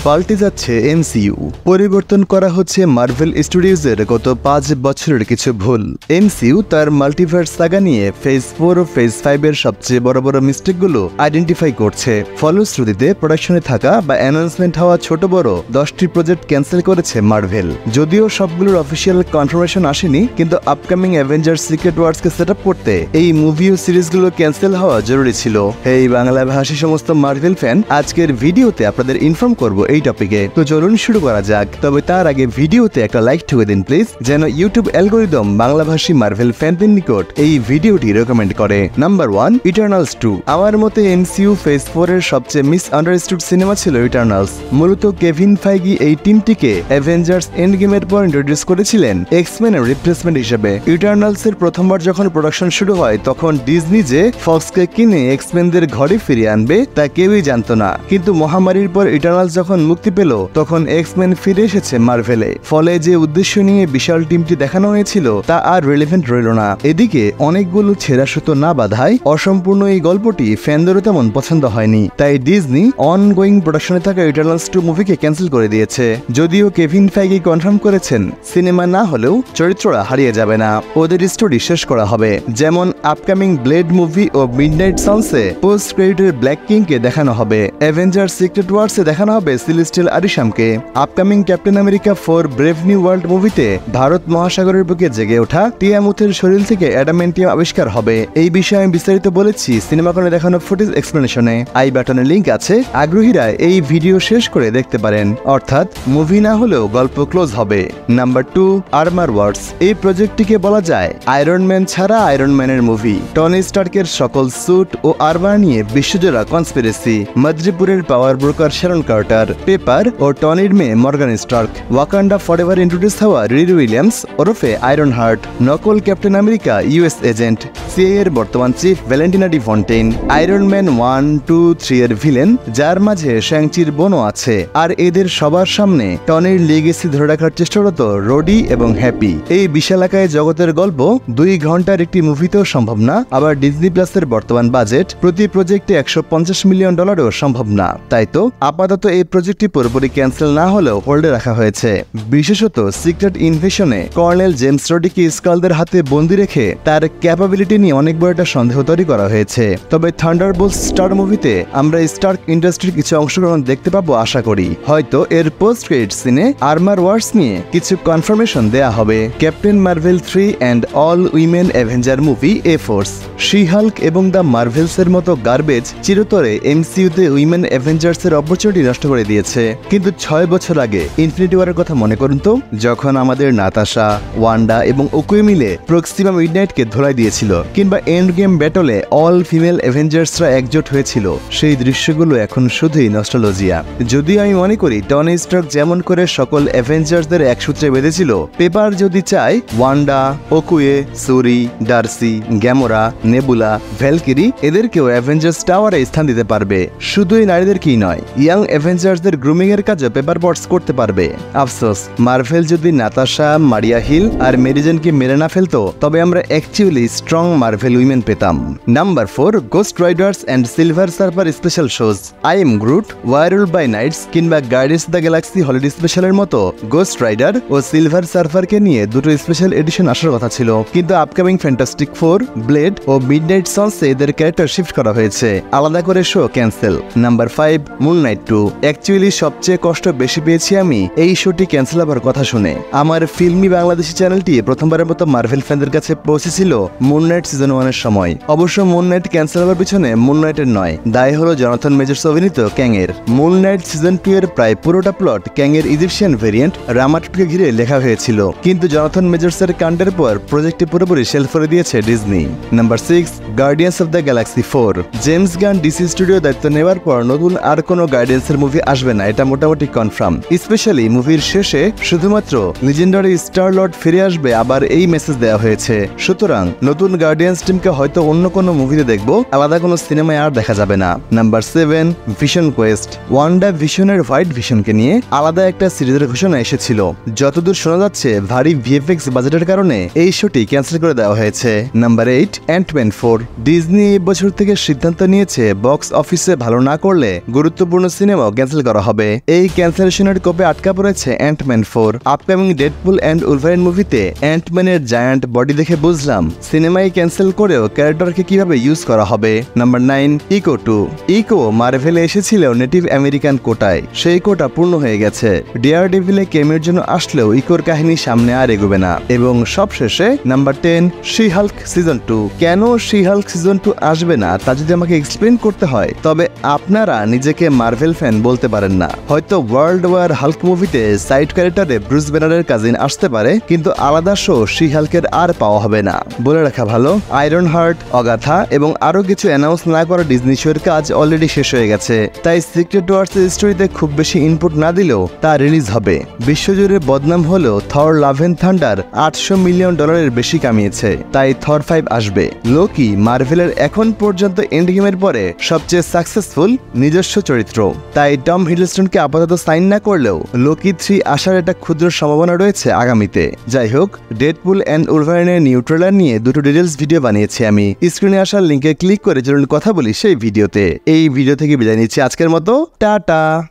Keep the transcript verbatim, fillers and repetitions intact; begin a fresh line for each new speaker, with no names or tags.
পাল্টে যাচ্ছে এমসিইউ। পরিবর্তন করা হচ্ছে মার্ভেল স্টুডিওজের গত পাঁচ বছরের কিছু ভুল। এমসিইউ তার মাল্টিভার্স সাগা নিয়ে ফেজ ফোর ও ফেজ ফাইভ এর সবচেয়ে বড় বড় মিস্টেকগুলো আইডেন্টিফাই করছে। ফলশ্রুতিতে প্রোডাকশনে থাকা বা অ্যানাউন্সমেন্ট হওয়া ছোট বড় দশটি প্রজেক্ট ক্যান্সেল করেছে মার্ভেল। যদিও সবগুলোর অফিসিয়াল কনফার্মেশন আসেনি, কিন্তু আপকামিং অ্যাভেঞ্জার্স সিক্রেট ওয়ার্সকে সেট আপ করতে এই মুভি ও সিরিজগুলো ক্যান্সেল হওয়া জরুরি ছিল। এই বাংলা ভাষী সমস্ত মার্ভেল ফ্যান, আজকের ভিডিওতে আপনাদের ইনফর্ম করব এই টপিকে। তো চলুন শুরু করা যাক। তবে তার আগে ভিডিওতে একটা লাইক ঠুকে দিন প্লিজ, যেন ইউটিউব অ্যালগোরিদম বাংলা ভাষী মার্ভেল ফ্যানদের নিকট এই ভিডিওটি রেকমেন্ড করে। Number one, Eternals two. আমার মতে এমসিইউ ফেজ ফোর এর সবচেয়ে মিস আন্ডারস্টুড সিনেমা ছিল ইটারনালস। মূলত কেভিন ফাইগি এই টিমটিকে অ্যাভেঞ্জার্স এন্ড গেমের পর ইন্ট্রোডিউস করেছিলেন এক্সম্যানের রিপ্লেসমেন্ট হিসেবে। ইটারনালস এর প্রথমবার যখন প্রোডাকশন শুরু হয়, তখন ডিজনি যে ফক্সকে কিনে এক্সম্যানদের ঘরে ফিরিয়ে আনবে তা কেউই জানতো না। কিন্তু মহামারীর পর ইটারনালস যখন মুক্তি পেল, তখন এক্সম্যান ফিরে এসেছে মার্ভেলে। ফলে যে উদ্দেশ্য নিয়ে বিশাল টিমটি দেখানো হয়েছিল তা আর রিলেভেন্ট রইল না। এদিকে অনেকগুলো ছেঁড়া সুতো না বাঁধায় অসম্পূর্ণ এই গল্পটি ফ্যানদেরও তেমন পছন্দ হয়নি। তাই ডিজনি অনগোয়িং প্রোডাকশনে থাকা ইটারনালস টু মুভিকে ক্যান্সেল করে দিয়েছে। যদিও কেভিন ফাইগি কনফার্ম করেছেন সিনেমা না হলেও চরিত্ররা হারিয়ে যাবে না, ওদের স্টোরি শেষ করা হবে। যেমন আপকামিং ব্লেড মুভি ও মিডনাইট সানসে পোস্ট ক্রেডিটের ব্ল্যাক কিংকে দেখানো হবে। অ্যাভেঞ্জার্স সিক্রেট ওয়ার্সে দেখানো হবে সিলেস্টিয়াল আরিশামকে। Upcoming captain America four brave new world মুভিতে ভারত মহাসাগরের বুকে জেগে ওঠা টিয়ামুথের শরীর থেকে অ্যাডামেন্টিয়াম আবিষ্কার হবে। এই বিষয়ে আমি বিস্তারিত বলেছি সিনেমাকনে দেখানো ফুটেজ এক্সপ্লেনেশনে। আই বাটনে লিঙ্ক আছে, আগ্রহীরা এই ভিডিও শেষ করে দেখতে পারেন। অর্থাৎ মুভি না হলেও গল্প ক্লোজ হবে। Number two, armor wars. এই প্রজেক্টটিকে বলা যায় আয়রন ম্যান ছাড়া আয়রন ম্যানের মুভি। টনি স্টার্কের সকল স্যুট ও আর্মার নিয়ে বিশ্বজোড়া কনস্পিরেসি। মদ্রিপুরের power broker Sharon Carter, Pepper ও টনির মেয়ে Morgan Stark, Wakanda Forever introduce হওয়া রিরি উইলিয়ামস ওরফে আয়রন হার্ট, নকল captain America US agent, CIA এর বর্তমান chief Valentina de Fontaine, Iron Man one two three এর ভিলেন, যার মাঝে শ্যাংচির বোনও আছে। আর এদের সবার সামনে টনির লেগেসি ধরে রাখার চেষ্টারত রোডি এবং হ্যাপি। এই বিশালাকায় জগতের গল্প দুই ঘন্টার একটি মুভিতেও সম্ভব না। আবার ডিজনি প্লাসের বর্তমান বাজেট প্রতি প্রজেক্টে একশো পঞ্চাশ মিলিয়ন ডলারও সম্ভব না। তাই তো আপাতত এই প্রজেক্টটি পুরোপুরি ক্যান্সেল না হলেও হোল্ডে রাখা হয়েছে। বিশেষত সিক্রেট ইনভেশনে কর্নেল জেমস রডিকে স্কালদের হাতে বন্দি রেখে তার ক্যাপাবিলিটি নিয়ে অনেক বড় একটা সন্দেহ তৈরি করা হয়েছে। তবে থান্ডারবোল্টস স্টার মুভিতে আমরা স্টার্ক ইন্ডাস্ট্রির কিছু অংশগ্রহণ দেখতে পাবো আশা করি। হয়তো এর পোস্ট ক্রেডিট সিনে আর্মার ওয়ার্স নিয়ে কিছু কনফার্মেশন দেয়া হবে। Captain Marvel three and all women Avenger movie A force, She Hulk এবং দ্য মার্ভেলস এর মতো গার্বেজ চিরতরে এমসিইউতে উইমেন অ্যাভেঞ্জার্স এর অপরচুনিটি নষ্ট করে দিয়েছে। কিন্তু ছয় বছর আগে ইনফিনিটি ওয়ারের কথা মনে করুন তো, যখন আমাদের নাতাশা, ওয়ান্ডা এবং ওকুয়ে মিলে প্রক্সিমা মিডনাইটকে ধোলাই দিয়েছিল, কিংবা এন্ড গেম ব্যাটলে অল ফিমেল অ্যাভেঞ্জার্সরা একজোট হয়েছিল। সেই দৃশ্যগুলো এখন শুধুই নস্টালজিয়া। যদিও আমি মনে করি টনি স্টার্ক যেমন করে সকল অ্যাভেঞ্জার্সদের এক সূত্রে বেঁধেছিল, পেপার যদি চায় Wanda, Okoye, Shuri, Darcy, Gamora, Nebula, Valkyrie এদেরকেও অ্যাভেঞ্জার্স টাওয়ারে স্থান দিতে পারবে। শুধুই নারীদেরকেই নয়, ইয়াং অ্যাভেঞ্জার্সদের গ্রুমিং এর কাজও পেপার বটস করতে পারবে। আফসোস, মার্ভেল যদি নাতাশা, মারিয়া হিল আর মেরিজেনকে মেরে না ফেলতো, তবে আমরা অ্যাকচুয়ালি স্ট্রং মার্ভেল উইমেন পেতাম। Number four, Ghost Riders and Silver Surfer special shows. I am Groot, werewolf by night কিংবা গার্ডিয়ান্স দ্য গ্যালাক্সি হলিডে স্পেশালের মতো গোস্ট রাইডার ও সিলভার সার্ফারকে নিয়ে দুটো স্পেশাল এডিশন আসার কথা ছিল, কিন্তু আপকামিং ফ্যান্টাস্টিক ফোর, ব্লেড ও মিডনাইট সানসে এদের ক্যারেক্টার শিফট করা হয়েছে। আলাদা করে show cancel. Number five, Moon Knight two. Actually সবচেয়ে কষ্ট বেশি পেয়েছি আমি এই শোটি ক্যান্সেল হবার কথা শুনে। আমার ফিল্মি বাংলাদেশি চ্যানেলটি প্রথমবারের মতো মার্ভেল ফ্যানদের কাছে পৌঁছেছিল মুন নাইট সিজন ওয়ানের সময়। অবশ্য মুন নাইট ক্যান্সেল হবার পিছনে মুন নাইটের নয়, দায় হলো জনাথন মেজর্স অভিনীত ক্যাং এর। মুন নাইট সিজন টু এর প্রায় পুরোটা প্লট ক্যাং এর ইজিপশিয়ান ভেরিয়েন্ট রামাটুকে ঘিরে লেখা হয়েছিল, কিন্তু জনাথন মেজর্সের কাণ্ডের পর প্রজেক্টটি পুরোপুরি শেলফ করে দিয়েছে Disney. Number six, Guardians of the Galaxy four. James Gunn DC studio দায়িত্ব নেওয়ার পর নতুন আর কোনো গার্ডিয়ান্সের মুভি আসবে না, এটা মোটামুটি কনফার্ম। স্পেশালি মুভির শেষে শুধুমাত্র লিজেন্ডারি স্টার লর্ড ফিরে আসবে, আবার এই মেসেজ দেওয়া হয়েছে। সুতরাং নতুন গার্ডিয়ান্স টিমকে হয়তো অন্য কোনো মুভিতে দেখবো, আলাদা কোনো সিনেমায় আর দেখা যাবে না। Number seven, Vision Quest. Wanda ভিশনের হোয়াইট ভিশনকে নিয়ে আলাদা একটা সিরিজের ঘোষণা এসেছিল। যতদূর শোনা যাচ্ছে ভারী ভিএফএক্স বাজেটের কারণে এই শোটি ক্যান্সেল করে দেওয়া হয়েছে। Number eight, Ant Man four. Disney এই বছর থেকে সিদ্ধান্ত নিয়েছে বক্স অফিসে ভালো না করলে গুরুত্বপূর্ণ সিনেমাও ক্যান্সেল করা করা হবে। এই ক্যান্সেলেশনের কোপে আটকা পড়েছে Ant Man four. Upcoming Deadpool and Wolverine মুভিতে অ্যান্টম্যানের জায়ান্ট বডি দেখে বুঝলাম সিনেমায় ক্যান্সেল করেও ক্যারেক্টারকে কিভাবে ইউজ করা হবে। Number nine, Echo two. Echo মার্ভেলে এসেছিল নেটিভ আমেরিকান কোটায়, সেই কোটা পূর্ণ হয়ে গেছে। ডেয়ার ডেভিলে কেমের জন্য আসলেও ইকোর কাহিনী সামনে আর এগোবে না। এবং সবশেষে number ten, She Hulk season two. কেন শি হাল্ক সিজন টু আসবে না তা যদি আমাকে এক্সপ্লেন করতে হয়, তবে আপনারা নিজেকে মার্ভেল ফ্যান বলতে পারেন না। হয়তো ওয়ার্ল্ড ওয়ার হাল্ক মুভিতে সাইড ক্যারেক্টারে ব্রুস ব্যানারের কাজিন আসতে পারে, কিন্তু আলাদা শো শি হাল্কের আর পাওয়া হবে না। বলে রাখা ভালো, আয়রন হার্ট, অগাথা এবং আরো কিছু অ্যানাউন্স না করা ডিজনি শোয়ের কাজ অলরেডি শেষ হয়ে গেছে। তাই সিক্রেট ওয়ার্স এর স্টোরিতে খুব বেশি ইনপুট না দিলেও তা রিলিজ হবে। বিশ্বজুড়ে বদনাম হলেও থর লাভ এন্ড থান্ডার আটশো মিলিয়ন ডলারের বেশি কামিয়েছে, তাই থর ফাইভ আসবে। লোকি মার্ভেলের এখন পর্যন্ত এন্ড গেমের পরে সবচেয়ে সাকসেসফুল নিজস্ব চরিত্র, তাই টম হিডলস্টনকে আপাতত সাইন না করলেও লোকি থ্রি আসার একটা ক্ষুদ্র সম্ভাবনা রয়েছে আগামীতে। যাই হোক, ডেডপুল অ্যান্ড উলভারিনের নিউ ট্রেলার নিয়ে দুটো ডিটেলস ভিডিও বানিয়েছি আমি। স্ক্রিনে আসার লিঙ্কে ক্লিক করে চলুন কথা বলি সেই ভিডিওতে। এই ভিডিও থেকে বিদায় নিচ্ছি আজকের মতো, টাটা।